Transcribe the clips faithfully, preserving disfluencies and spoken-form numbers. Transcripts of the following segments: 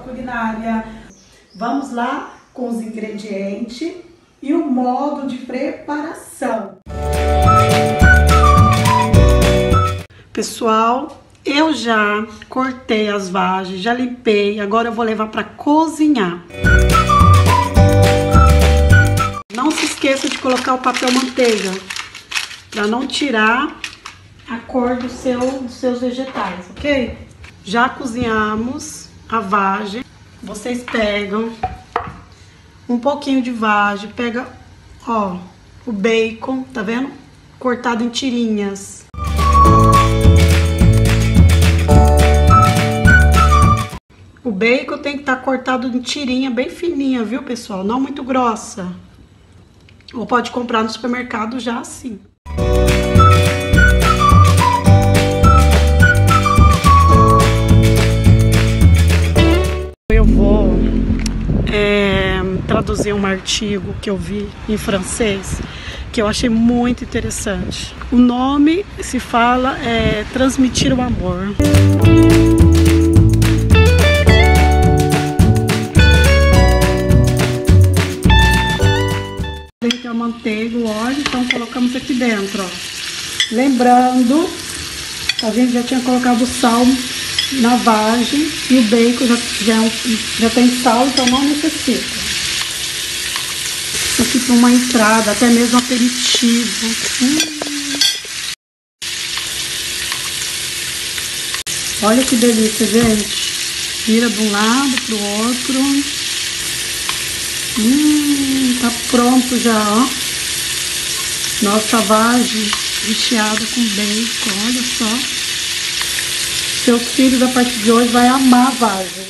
culinária. Vamos lá com os ingredientes e o modo de preparação. Pessoal, eu já cortei as vagens, já limpei, agora eu vou levar para cozinhar. Não se esqueça de colocar o papel manteiga, para não tirar a cor do seu, dos seus vegetais, ok? Já cozinhamos a vagem. Vocês pegam um pouquinho de vagem, pega, ó, o bacon, tá vendo? Cortado em tirinhas. O bacon tem que estar cortado em tirinha bem fininha, viu, pessoal? Não muito grossa. Ou pode comprar no supermercado já assim. Eu vou é, traduzir um artigo que eu vi em francês, que eu achei muito interessante. O nome se fala é transmitir o amor. A manteiga, o óleo, então colocamos aqui dentro, ó. Lembrando, a gente já tinha colocado o sal na vagem e o bacon já, já, já tem sal, então não necessita. Isso aqui para uma entrada, até mesmo aperitivo. Hum. Olha que delícia, gente. Vira de um lado pro outro. Hum, tá pronto já, ó. Nossa vagem recheada com bacon, olha só. Seus filhos a partir de hoje vai amar a vagem.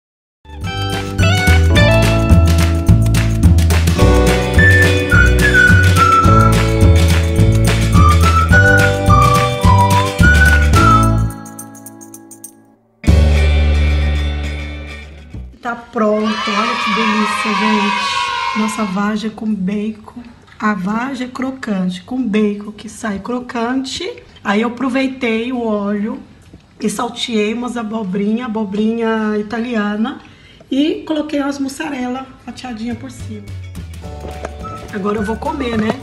Tá pronto, olha que delícia, gente. Nossa vagem com bacon. A vagem é crocante, com bacon que sai crocante. Aí eu aproveitei o óleo e salteei umas abobrinha, abobrinha italiana. E coloquei umas mussarela fatiadinha por cima. Agora eu vou comer, né?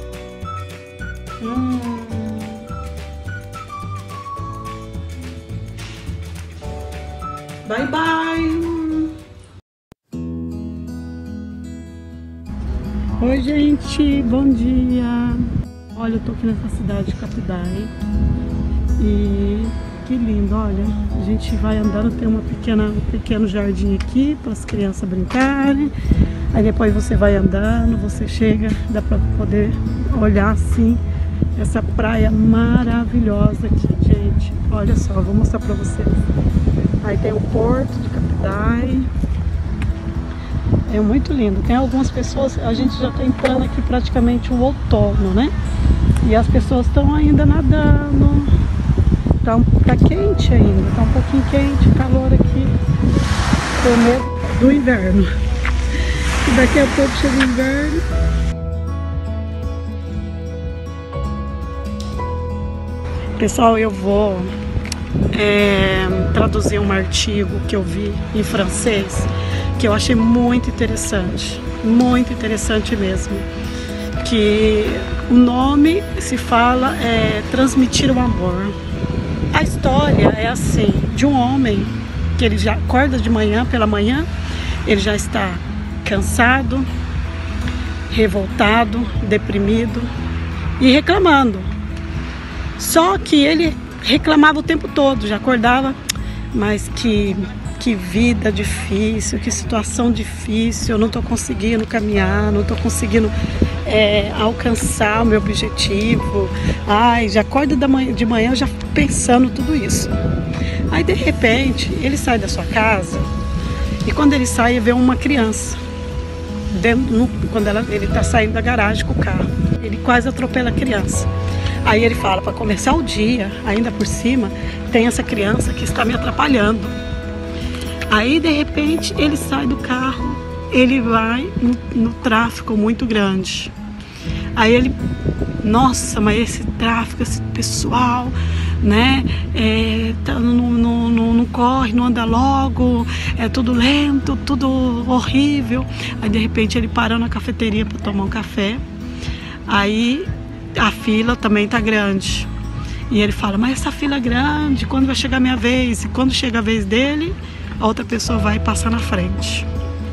Hum... Bye, bye! Oi, gente, bom dia! Olha, eu tô aqui nessa cidade de Capidai e que lindo, olha, a gente vai andando, tem uma pequena, um pequeno jardim aqui para as crianças brincarem, aí depois você vai andando, você chega, dá para poder olhar assim, essa praia maravilhosa aqui, gente, olha só, vou mostrar para vocês. Aí tem o porto de Capidai. É muito lindo. Tem algumas pessoas, a gente já está entrando aqui praticamente o outono, né? E as pessoas estão ainda nadando. Tá, tá quente ainda, tá um pouquinho quente, calor aqui. Tô medo do inverno. E daqui a pouco chega o inverno. Pessoal, eu vou é, traduzir um artigo que eu vi em francês, que eu achei muito interessante, muito interessante mesmo, que o nome se fala é transmitir o amor. A história é assim, de um homem que ele já acorda de manhã, pela manhã, ele já está cansado, revoltado, deprimido e reclamando. Só que ele reclamava o tempo todo, já acordava, mas que Que vida difícil, que situação difícil, eu não estou conseguindo caminhar, não estou conseguindo é, alcançar o meu objetivo. Ai, já acorda de manhã já pensando tudo isso. Aí de repente ele sai da sua casa e quando ele sai ele vê uma criança, dentro, no, quando ela, ele está saindo da garagem com o carro, ele quase atropela a criança. Aí ele fala, para começar o dia, ainda por cima, tem essa criança que está me atrapalhando. Aí, de repente, ele sai do carro, ele vai no, no tráfego muito grande. Aí ele, nossa, mas esse tráfego, esse pessoal, né, é, tá, não, não, não, não corre, não anda logo, é tudo lento, tudo horrível. Aí de repente ele parou na cafeteria para tomar um café. Aí a fila também tá grande. E ele fala, mas essa fila é grande, quando vai chegar a minha vez? E quando chega a vez dele, a outra pessoa vai passar na frente.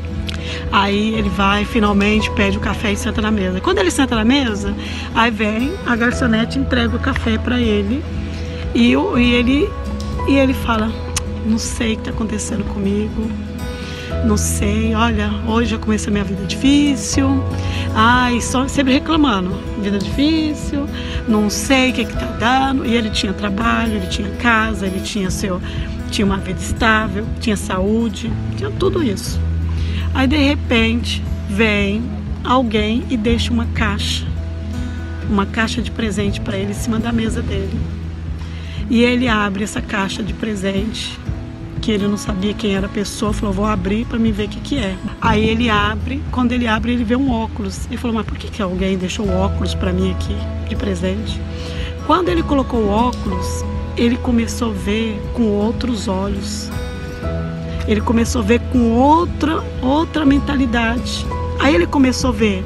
Aí ele vai, finalmente, pede o café e senta na mesa. Quando ele senta na mesa, aí vem a garçonete, entrega o café para ele. E, e, ele, e ele fala, não sei o que está acontecendo comigo. Não sei, olha, hoje eu comecei a minha vida difícil. Ai, só, sempre reclamando, vida difícil, não sei o que está dando. E ele tinha trabalho, ele tinha casa, ele tinha, seu, tinha uma vida estável, tinha saúde, tinha tudo isso. Aí de repente vem alguém e deixa uma caixa, uma caixa de presente para ele em cima da mesa dele. E ele abre essa caixa de presente, que ele não sabia quem era a pessoa, falou, vou abrir para me ver o que que é. Aí ele abre, quando ele abre ele vê um óculos. Ele falou, mas por que que alguém deixou o óculos para mim aqui de presente? Quando ele colocou o óculos, ele começou a ver com outros olhos. Ele começou a ver com outra, outra mentalidade. Aí ele começou a ver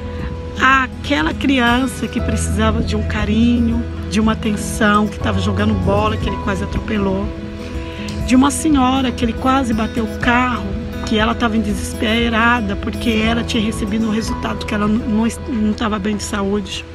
aquela criança que precisava de um carinho, de uma atenção, que estava jogando bola, que ele quase atropelou. De uma senhora que ele quase bateu o carro, que ela estava desesperada porque ela tinha recebido um resultado que ela não estava bem de saúde.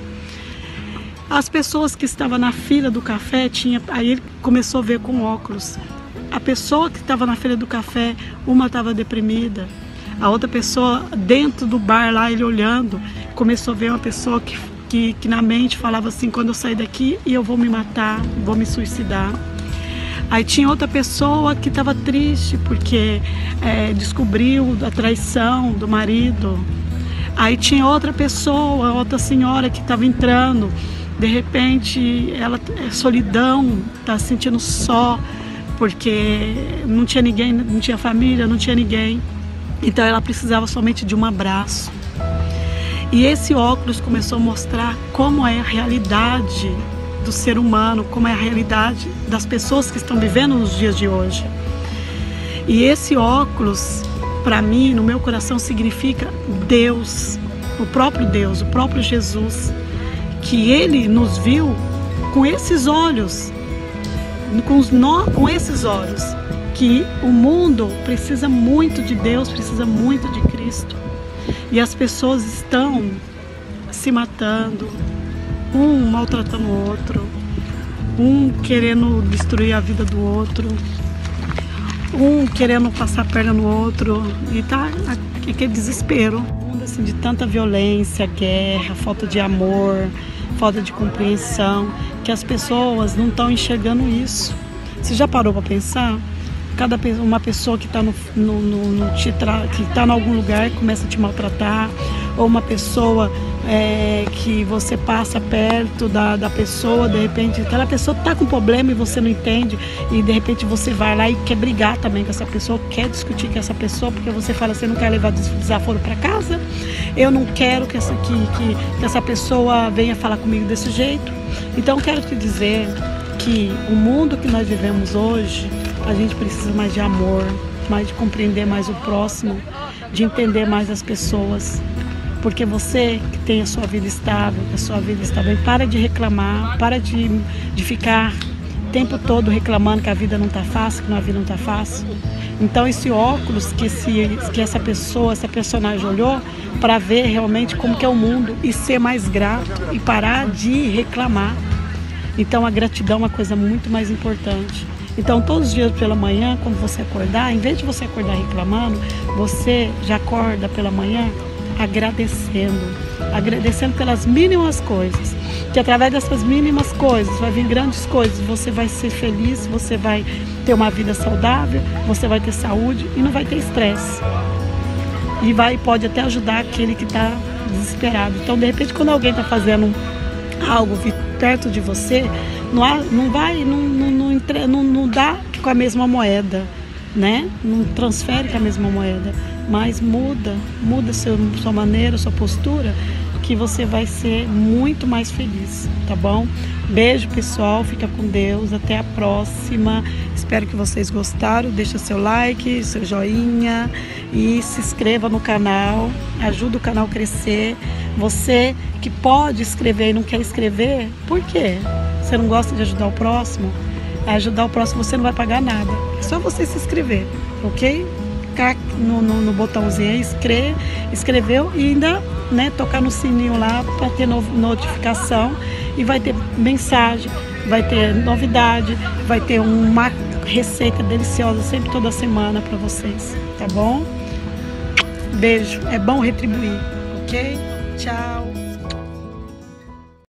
As pessoas que estavam na fila do café, tinha, aí ele começou a ver com óculos. A pessoa que estava na fila do café, uma estava deprimida, a outra pessoa dentro do bar lá, ele olhando, começou a ver uma pessoa que, que, que na mente falava assim, quando eu sair daqui eu vou me matar, vou me suicidar. Aí tinha outra pessoa que estava triste porque é, descobriu a traição do marido. Aí tinha outra pessoa, outra senhora que estava entrando, de repente ela é solidão, está se sentindo só, porque não tinha ninguém, não tinha família, não tinha ninguém. Então ela precisava somente de um abraço. E esse óculos começou a mostrar como é a realidade do ser humano, como é a realidade das pessoas que estão vivendo nos dias de hoje. E esse óculos, para mim, no meu coração, significa Deus, o próprio Deus, o próprio Jesus, que Ele nos viu com esses olhos, com, os no, com esses olhos, que o mundo precisa muito de Deus, precisa muito de Cristo. E as pessoas estão se matando, um maltratando o outro, um querendo destruir a vida do outro, um querendo passar a perna no outro, e tá aquele desespero, um mundo assim, de tanta violência, guerra, falta de amor, falta de compreensão, que as pessoas não estão enxergando isso. Você já parou para pensar? Cada uma pessoa que está no, no, no, no te tra... que tá em algum lugar começa a te maltratar, ou uma pessoa é, que você passa perto da, da pessoa, de repente aquela pessoa está com problema e você não entende, e de repente você vai lá e quer brigar também com essa pessoa, quer discutir com essa pessoa, porque você fala, você não quer levar desaforo para casa, eu não quero que essa, que, que, que essa pessoa venha falar comigo desse jeito. Então eu quero te dizer que o mundo que nós vivemos hoje, a gente precisa mais de amor, mais de compreender mais o próximo, de entender mais as pessoas. Porque você que tem a sua vida estável, que a sua vida está bem, para de reclamar, para de, de ficar o tempo todo reclamando que a vida não está fácil, que a vida não está fácil. Então esse óculos que, esse, que essa pessoa, essa personagem olhou, para ver realmente como que é o mundo e ser mais grato e parar de reclamar. Então a gratidão é uma coisa muito mais importante. Então todos os dias pela manhã, quando você acordar, em vez de você acordar reclamando, você já acorda pela manhã agradecendo, agradecendo pelas mínimas coisas, que através dessas mínimas coisas vai vir grandes coisas, você vai ser feliz, você vai ter uma vida saudável, você vai ter saúde e não vai ter estresse. E vai, pode até ajudar aquele que está desesperado. Então de repente quando alguém está fazendo algo perto de você, não, há, não vai, não, não, não, não, não dá com a mesma moeda, né? Não transfere com a mesma moeda, mas muda, muda seu, sua maneira, sua postura, que você vai ser muito mais feliz, tá bom? Beijo pessoal, fica com Deus, até a próxima. Espero que vocês gostaram. Deixa seu like, seu joinha e se inscreva no canal. Ajuda o canal a crescer. Você que pode escrever e não quer escrever, por quê? Você não gosta de ajudar o próximo? Ajudar o próximo você não vai pagar nada. É só você se inscrever, ok? Clicar no, no, no botãozinho aí, escrever, escreveu e ainda, né, tocar no sininho lá para ter no, notificação. E vai ter mensagem, vai ter novidade, vai ter uma receita deliciosa sempre toda semana para vocês, tá bom? Beijo, é bom retribuir, ok? Tchau!